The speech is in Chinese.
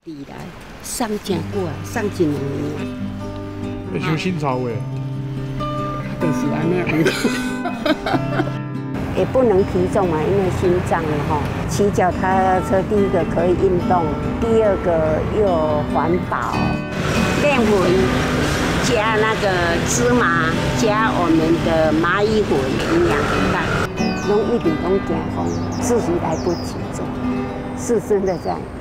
以来上真久啊，上一两年。 会想新潮诶。 就是安尼。也不能提重啊，因为心脏了哈。骑脚踏车，第一个可以运动，第二个又环保。面粉加那个芝麻，加我们的蚂蚁粉，营养很大。拢一直拢健康，自己来不及做，是真的这样。